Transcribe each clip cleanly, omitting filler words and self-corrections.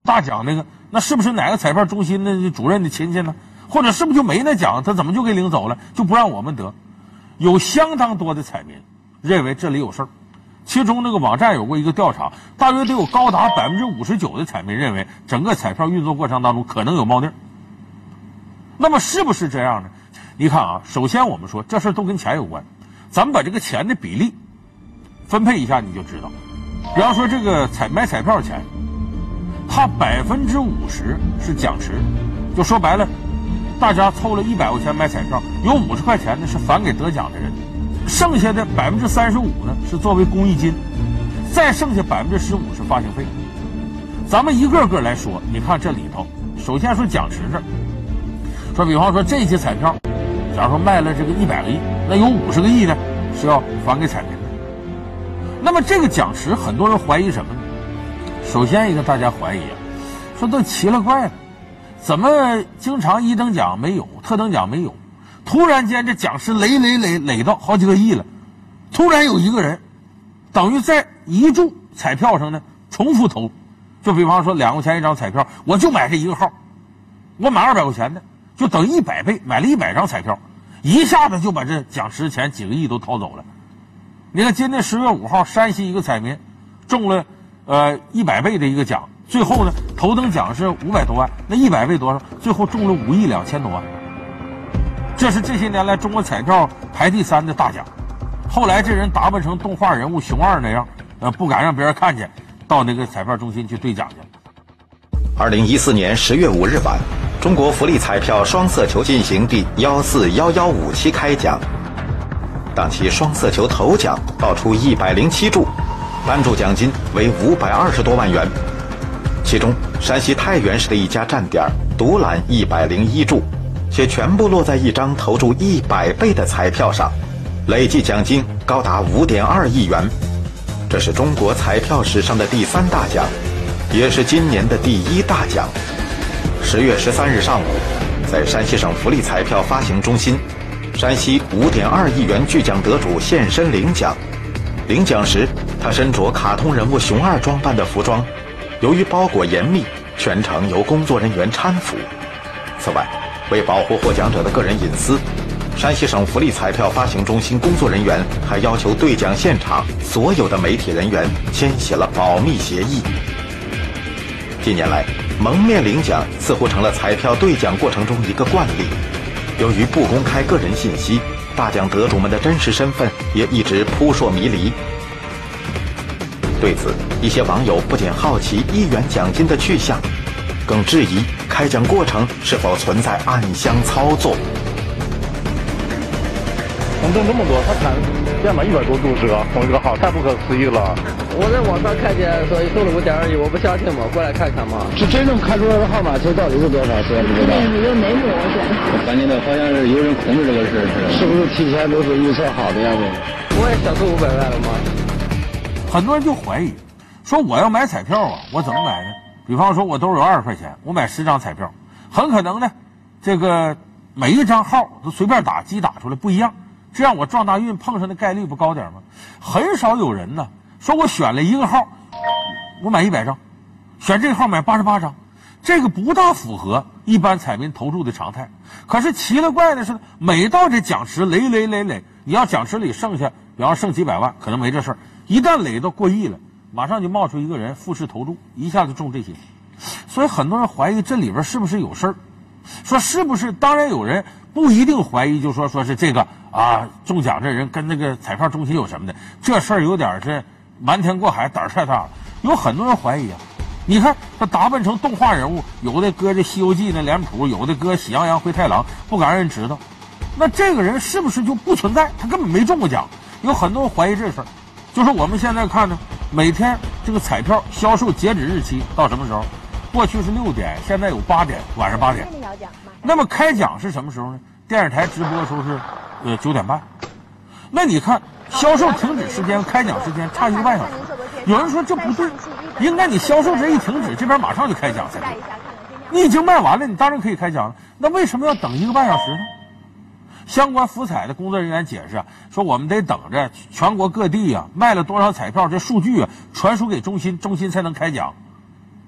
大奖那个，那是不是哪个彩票中心的主任的亲戚呢？或者是不是就没那奖，他怎么就给领走了，就不让我们得？有相当多的彩民认为这里有事儿，其中这个网站有过一个调查，大约得有高达59%的彩民认为整个彩票运作过程当中可能有猫腻。那么是不是这样呢？你看啊，首先我们说这事儿都跟钱有关，咱们把这个钱的比例分配一下，你就知道。比方说这个买彩票钱，它50%是奖池，就说白了，大家凑了100块钱买彩票，有50块钱呢是返给得奖的人，剩下的35%呢是作为公益金，再剩下15%是发行费。咱们一个个来说，你看这里头，首先说奖池这儿，说比方说这些彩票，假如说卖了这个100个亿，那有50个亿呢是要返给彩民的。那么这个奖池，很多人怀疑什么呢？首先一个大家怀疑啊，说都奇了怪了，怎么经常一等奖没有，特等奖没有，突然间这奖池垒到好几个亿了，突然有一个人等于在一注彩票上呢重复投，就比方说2块钱一张彩票，我就买这一个号，我买200块钱的，就等于100倍，买了100张彩票，一下子就把这奖池钱几个亿都掏走了。你看今年10月5号，山西一个彩民中了100倍的一个奖，最后呢头等奖是500多万，那100倍多少？最后中了5亿2千多万。这是这些年来中国彩票排第3的大奖。后来这人打扮成动画人物熊二那样，不敢让别人看见，到那个彩票中心去兑奖去了。 2014年10月5日晚，中国福利彩票双色球进行第14115期开奖。当期双色球头奖爆出107注，单注奖金为520多万元。其中，山西太原市的一家站点独揽101注，且全部落在一张投注100倍的彩票上，累计奖金高达5.2亿元。这是中国彩票史上的第3大奖，也是今年的第1大奖。10月13日上午，在山西省福利彩票发行中心，山西5.2亿元巨奖得主现身领奖。领奖时，他身着卡通人物熊二装扮的服装，由于包裹严密，全程由工作人员搀扶。此外，为保护获奖者的个人隐私，山西省福利彩票发行中心工作人员还要求兑奖现场所有的媒体人员签写了保密协议。近年来，蒙面领奖似乎成了彩票兑奖过程中一个惯例。由于不公开个人信息，大奖得主们的真实身份也一直扑朔迷离。对此，一些网友不仅好奇1元奖金的去向，更质疑开奖过程是否存在暗箱操作。 能挣这么多，他看见了100多注是个中这个号，太不可思议了。 我在网上看见说中了5.2亿，我不相信嘛，过来看看嘛。 是真正看出来的号码钱到底是多少？虽然不知道。 你就没有我感觉到好像是有人控制这个事，是不是提前都是预测好的样子？ 我也想中500万了吗？ 很多人就怀疑，说我要买彩票啊，我怎么买呢？比方说我兜有20块钱，我买10张彩票，很可能呢，这个每一张号都随便打，机打出来不一样，这样我撞大运碰上的概率不高点吗？很少有人呢说我选了一个号，我买100张，选这个号买88张，这个不大符合一般彩民投注的常态。可是奇了怪的是，每到这奖池垒，你要奖池里剩下，比方剩几百万，可能没这事儿，一旦垒到过亿了，马上就冒出一个人复式投注，一下子中这些。所以很多人怀疑这里边是不是有事儿，说是不是？当然有人不一定怀疑，就说是这个啊中奖这人跟那个彩票中心有什么的，这事儿有点是瞒天过海，胆儿太大了。有很多人怀疑啊，你看他打扮成动画人物，有的搁这《西游记》那脸谱，有的搁《喜羊羊灰太狼》，不敢让人知道。那这个人是不是就不存在？他根本没中过奖。有很多人怀疑这事儿。就是我们现在看呢，每天这个彩票销售截止日期到什么时候？过去是6点，现在有8点，晚上8点。那么开奖是什么时候呢？电视台直播的时候是9点半。那你看销售停止时间、开奖时间差1个半小时。有人说这不对，应该你销售这一停止，这边马上就开奖才对。你已经卖完了，你当然可以开奖了。那为什么要等1个半小时呢？相关福彩的工作人员解释说，我们得等着全国各地卖了多少彩票，这数据传输给中心，中心才能开奖。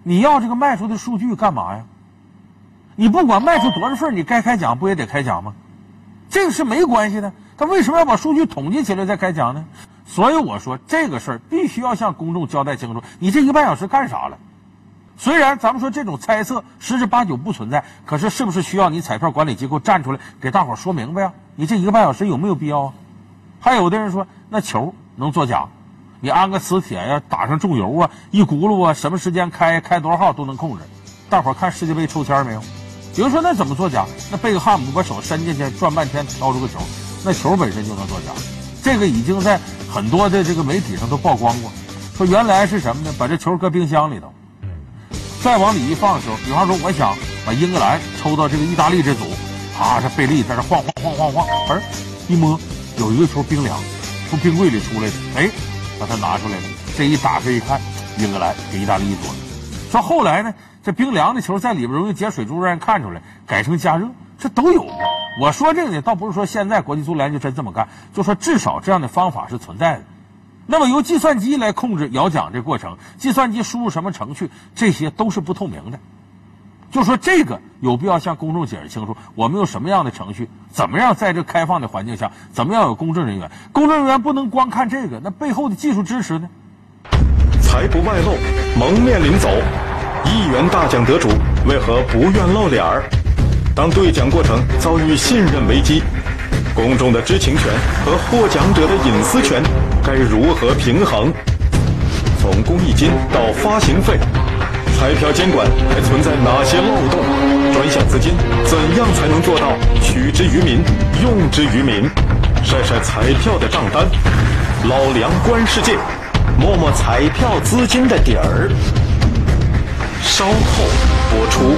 你要这个卖出的数据干嘛呀？你不管卖出多少份，你该开奖不也得开奖吗？这个是没关系的，他为什么要把数据统计起来再开奖呢？所以我说这个事儿必须要向公众交代清楚，你这1个半小时干啥了？虽然咱们说这种猜测十之八九不存在，可是是不是需要你彩票管理机构站出来给大伙儿说明白呀？你这1个半小时有没有必要啊？还有的人说那球能作假，你安个磁铁呀，打上重油啊，一轱辘啊，什么时间开多少号都能控制。大伙儿看世界杯抽签没有？有人说那怎么作假？那贝克汉姆把手伸进去转半天挑出个球，那球本身就能作假。这个已经在很多的这个媒体上都曝光过，说原来是什么呢？把这球搁冰箱里头，再往里一放的时候，比方说我想把英格兰抽到这个意大利这组，这贝利在这晃，一摸有一个球冰凉，从冰柜里出来的，把它拿出来了，这一打开一看，英格兰给意大利一桌。说后来呢，这冰凉的球在里边容易结水珠，让人看出来，改成加热，这都有过。我说这个呢，倒不是说现在国际足联就真这么干，就说至少这样的方法是存在的。那么由计算机来控制摇奖这过程，计算机输入什么程序，这些都是不透明的。就说这个有必要向公众解释清楚，我们有什么样的程序，怎么样在这开放的环境下，怎么样有公证人员。公证人员不能光看这个，那背后的技术支持呢？ 财不外露，蒙面领走。1元大奖得主为何不愿露脸儿？当兑奖过程遭遇信任危机，公众的知情权和获奖者的隐私权该如何平衡？从公益金到发行费，彩票监管还存在哪些漏洞？专项资金怎样才能做到取之于民，用之于民？晒晒彩票的账单，老梁观世界，摸摸彩票资金的底儿。稍后播出。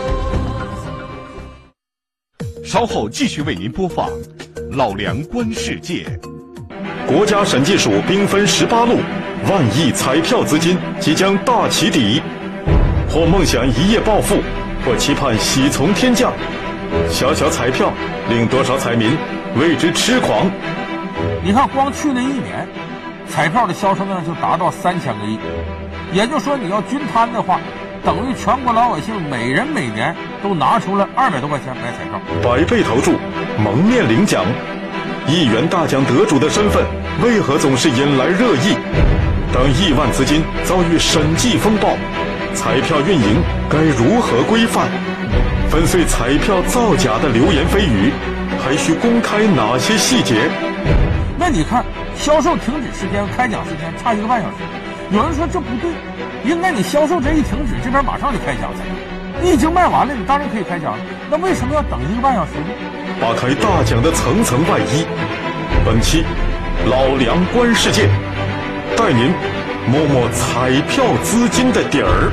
稍后继续为您播放《老梁观世界》。 国家审计署兵分18路，万亿彩票资金即将大起底，或梦想一夜暴富，或期盼喜从天降。小小彩票令多少彩民为之痴狂？ 你看，光去年1年，彩票的销售量就达到3000个亿，也就是说，你要均摊的话，等于全国老百姓每人每年都拿出了200多块钱买彩票。 百倍投注，蒙面领奖，1元大奖得主的身份为何总是引来热议？当亿万资金遭遇审计风暴，彩票运营该如何规范？粉碎彩票造假的流言蜚语，还需公开哪些细节？ 那你看，销售停止时间和开奖时间差1个半小时，有人说这不对，应该你销售这一停止，这边马上就开奖才对。你已经卖完了，你当然可以开奖了，那为什么要等1个半小时呢？ 扒开大奖的层层外衣，本期老梁观世界，带您摸摸彩票资金的底儿。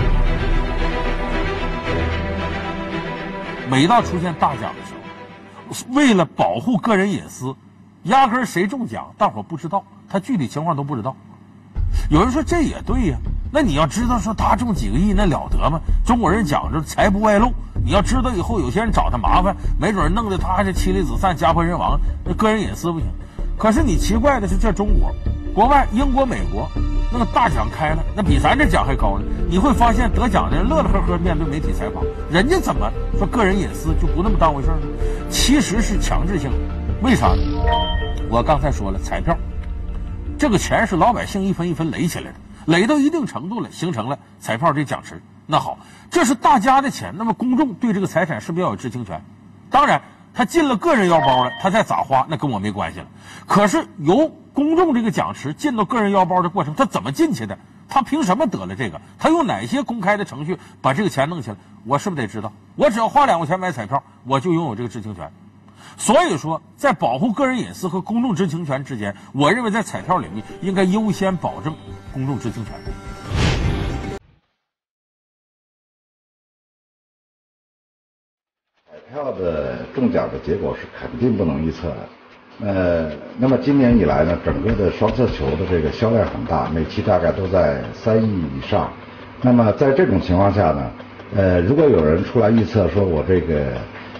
每到出现大奖的时候，为了保护个人隐私，压根儿谁中奖大伙不知道，他具体情况都不知道。有人说这也对呀，那你要知道说他中几个亿那了得吗？中国人讲究财不外露，你要知道以后有些人找他麻烦，没准弄得他还是妻离子散家破人亡，那个人隐私不行。可是你奇怪的是，这中国国外英国美国那个大奖开了，那比咱这奖还高呢。你会发现得奖的人乐乐呵呵面对媒体采访，人家怎么说个人隐私就不那么当回事呢？其实是强制性的。为啥呢？我刚才说了，彩票这个钱是老百姓一分一分垒起来的，垒到一定程度了，形成了彩票这奖池。那好，这是大家的钱，那么公众对这个财产是不是要有知情权？当然他进了个人腰包了，他再咋花那跟我没关系了。可是由公众这个奖池进到个人腰包的过程，他怎么进去的？他凭什么得了这个？他用哪些公开的程序把这个钱弄起来？我是不是得知道？我只要花2块钱买彩票，我就拥有这个知情权。所以说，在保护个人隐私和公众知情权之间，我认为在彩票领域应该优先保证公众知情权。 彩票的中奖的结果是肯定不能预测的。那么今年以来呢，整个的双色球的这个销量很大，每期大概都在3亿以上。那么在这种情况下呢，如果有人出来预测说我这个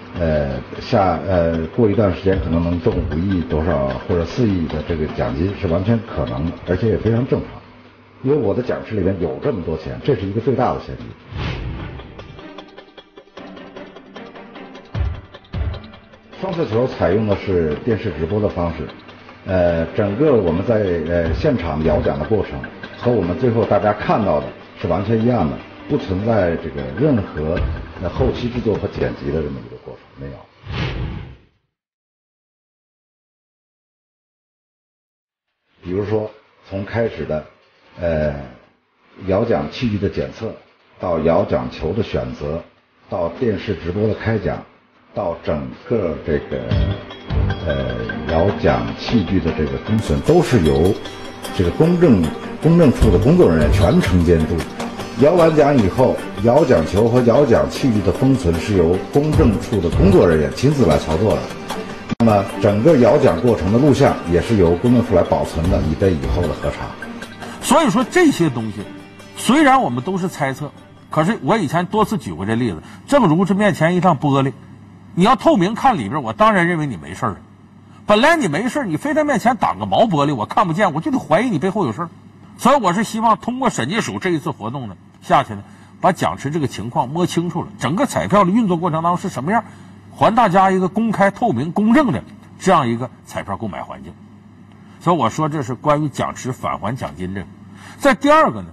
过一段时间可能能中5亿多少或者4亿的这个奖金，是完全可能的，而且也非常正常。 因为我的奖池里面有这么多钱，这是一个最大的先例。双色球采用的是电视直播的方式，整个我们在现场摇奖的过程和我们最后大家看到的是完全一样的，不存在这个任何后期制作和剪辑的这么一个过程，没有。比如说从开始的摇奖器具的检测，到摇奖球的选择，到电视直播的开奖，到整个这个摇奖器具的这个封存，都是由这个公证处的工作人员全程监督。摇完奖以后，摇奖球和摇奖器具的封存是由公证处的工作人员亲自来操作的。那么整个摇奖过程的录像也是由公证处来保存的，以备以后的核查。 所以说这些东西，虽然我们都是猜测，可是我以前多次举过这例子。正如这面前一趟玻璃，你要透明看里边，我当然认为你没事了。本来你没事，你非在面前挡个毛玻璃，我看不见，我就得怀疑你背后有事。所以我是希望通过审计署这一次活动呢下去呢，把奖池这个情况摸清楚了，整个彩票的运作过程当中是什么样，还大家一个公开、透明、公正的这样一个彩票购买环境。所以我说这是关于奖池返还奖金这个。在第二个呢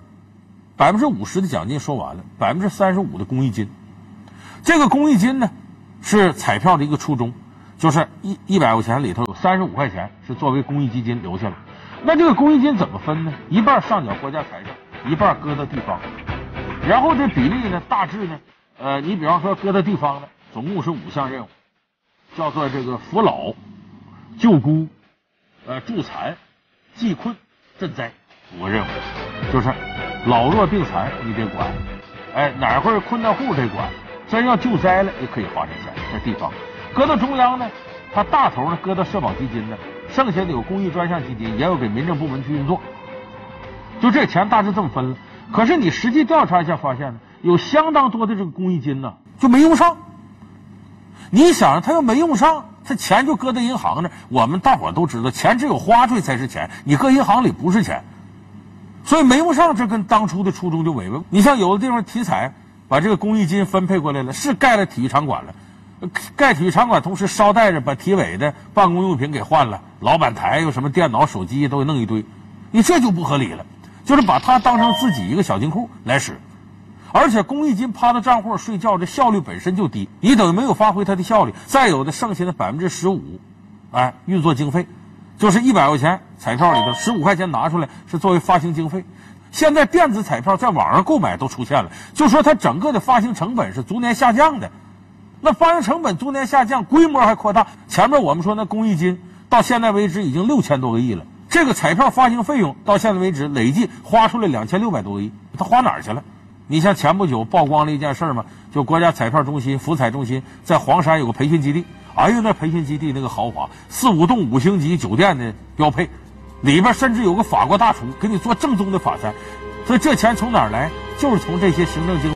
，50%的奖金说完了，35%的公益金。这个公益金呢是彩票的一个初衷，就是100块钱里头有35块钱是作为公益基金留下来。那这个公益金怎么分呢？一半上缴国家财政，一半搁到地方。然后这比例呢，大致呢，你比方说搁到地方呢，总共是5项任务，叫做这个扶老、救孤、助残、济困、赈灾5个任务，就是老弱病残你得管，哪会儿困难户得管，真要救灾了也可以花这钱，在地方。搁到中央呢，它大头呢搁到社保基金呢，剩下的有公益专项基金，也有给民政部门去运作。就这钱大致这么分了。可是你实际调查一下发现呢，有相当多的这个公益金呢就没用上。你想他要没用上，他钱就搁在银行那，我们大伙都知道，钱只有花出去才是钱，你搁银行里不是钱。所以没用上，这跟当初的初衷就违背。你像有的地方体彩把这个公益金分配过来了，是盖了体育场馆了，盖体育场馆同时捎带着把体委的办公用品给换了，老板台有什么电脑手机都弄一堆，你这就不合理了，就是把它当成自己一个小金库来使。而且公益金趴到账户睡觉，这效率本身就低，你等于没有发挥它的效率。再有的剩下的15%，运作经费，就是100块钱彩票里头15块钱拿出来是作为发行经费。现在电子彩票在网上购买都出现了，就说它整个的发行成本是逐年下降的。那发行成本逐年下降，规模还扩大。前面我们说那公益金到现在为止已经6000多个亿了，这个彩票发行费用到现在为止累计花出来2600多个亿，它花哪儿去了？你像前不久曝光了一件事嘛，就国家彩票中心福彩中心在黄山有个培训基地，哎呦那培训基地那个豪华，4、5栋5星级酒店的标配，里边甚至有个法国大厨给你做正宗的法餐。所以这钱从哪儿来？就是从这些行政经